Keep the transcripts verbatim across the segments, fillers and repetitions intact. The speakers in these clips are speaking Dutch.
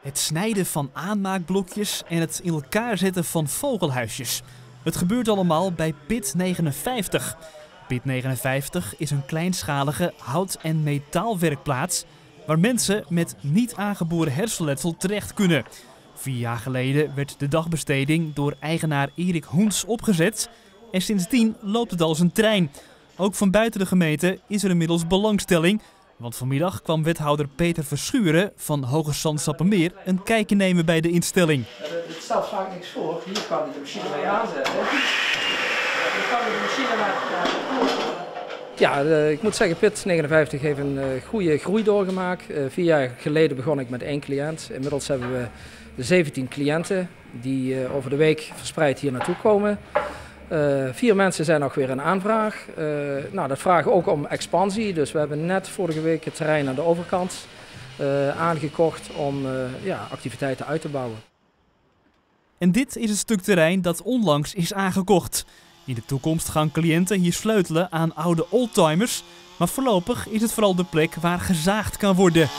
Het snijden van aanmaakblokjes en het in elkaar zetten van vogelhuisjes. Het gebeurt allemaal bij Pit negenenvijftig. Pit negenenvijftig is een kleinschalige hout- en metaalwerkplaats waar mensen met niet aangeboren hersenletsel terecht kunnen. Vier jaar geleden werd de dagbesteding door eigenaar Erik Hoens opgezet en sindsdien loopt het als een trein. Ook van buiten de gemeente is er inmiddels belangstelling, want vanmiddag kwam wethouder Peter Verschuren van Hoogezand-Sappemeer een kijkje nemen bij de instelling. Het stelt vaak niks voor. Hier kan je de machine mee aanzetten. Je kan de machine naar... Ja, uh, ik moet zeggen, Pit negenenvijftig heeft een uh, goede groei doorgemaakt. Uh, vier jaar geleden begon ik met één cliënt. Inmiddels hebben we zeventien cliënten die uh, over de week verspreid hier naartoe komen. Uh, vier mensen zijn nog weer in aanvraag. Uh, nou, dat vragen ook om expansie. Dus we hebben net vorige week het terrein aan de overkant uh, aangekocht om uh, ja, activiteiten uit te bouwen. En dit is het stuk terrein dat onlangs is aangekocht. In de toekomst gaan cliënten hier sleutelen aan oude oldtimers, maar voorlopig is het vooral de plek waar gezaagd kan worden.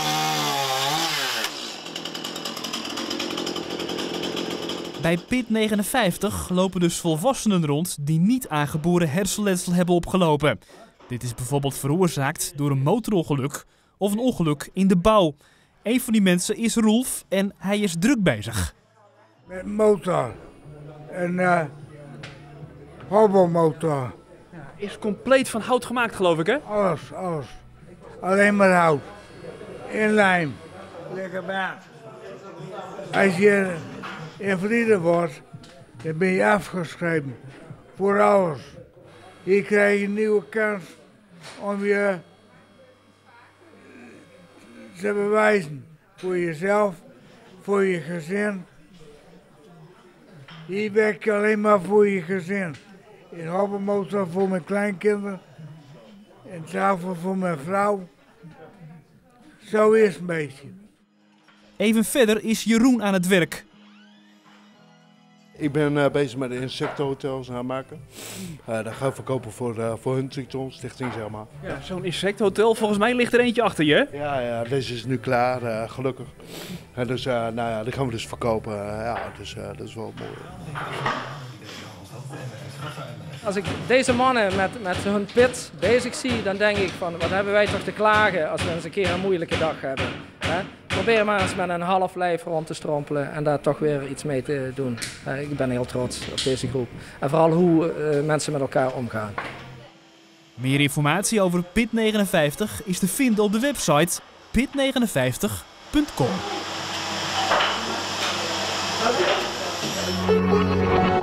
Bij Pit negenenvijftig lopen dus volwassenen rond die niet aangeboren hersenletsel hebben opgelopen. Dit is bijvoorbeeld veroorzaakt door een motorongeluk of een ongeluk in de bouw. Een van die mensen is Rolf en hij is druk bezig. Met motor. Een uh, hobbelmotor. Ja, is compleet van hout gemaakt, geloof ik, hè? Alles, alles. Alleen maar hout. In lijm. Lekker baat. Als je invalide wordt, dan ben je afgeschreven. Voor alles. Hier krijg je een nieuwe kans om je te bewijzen. Voor jezelf, voor je gezin. Hier werk je alleen maar voor je gezin. In hobbelmotor voor mijn kleinkinderen. En tafel voor mijn vrouw. Zo is het een beetje. Even verder is Jeroen aan het werk. Ik ben uh, bezig met de insectenhotels aanmaken. Uh, dat gaan we verkopen voor, uh, voor Huntington Stichting, zeg maar. Ja, zo'n insectenhotel, volgens mij ligt er eentje achter je. Ja, ja, deze is nu klaar, uh, gelukkig. En dus, uh, nou ja, die gaan we dus verkopen. Uh, ja, dus uh, dat is wel mooi. Als ik deze mannen met, met hun pit bezig zie, dan denk ik van wat hebben wij toch te klagen als we eens een keer een moeilijke dag hebben. Hè? Probeer maar eens met een half lijf rond te strompelen en daar toch weer iets mee te doen. Uh, ik ben heel trots op deze groep. En vooral hoe uh, mensen met elkaar omgaan. Meer informatie over Pit negenenvijftig is te vinden op de website pit negenenvijftig punt com.